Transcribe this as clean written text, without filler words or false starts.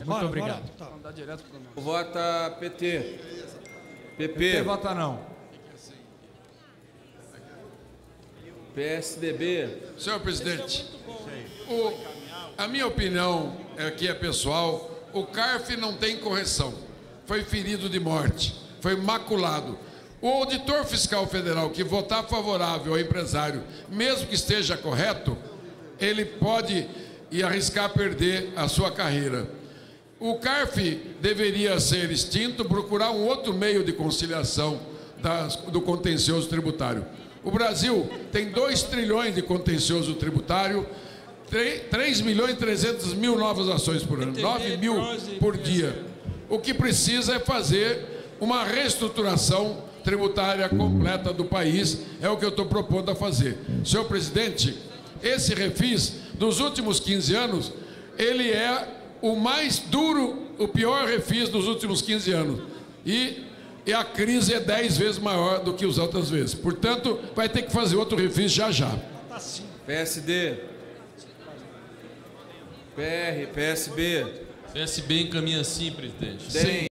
Muito obrigado. Vamos dar direto pro meu. Vota PT. PT vota não. PSDB. Senhor presidente, a minha opinião aqui é pessoal, o CARF não tem correção, foi ferido de morte, foi maculado. O auditor fiscal federal que votar favorável ao empresário, mesmo que esteja correto, ele pode ir arriscar perder a sua carreira. O CARF deveria ser extinto, procurar um outro meio de conciliação do contencioso tributário. O Brasil tem 2 trilhões de contencioso tributário, 3 milhões e 300 mil novas ações por ano, 9 mil por dia. O que precisa é fazer uma reestruturação tributária completa do país, é o que eu estou propondo a fazer. Senhor presidente, esse refis, dos últimos 15 anos, ele é o mais duro, o pior refis dos últimos 15 anos. E a crise é 10 vezes maior do que as outras vezes. Portanto, vai ter que fazer outro refis já já. PSD. PR, PSB. PSB encaminha sim, presidente. DEM.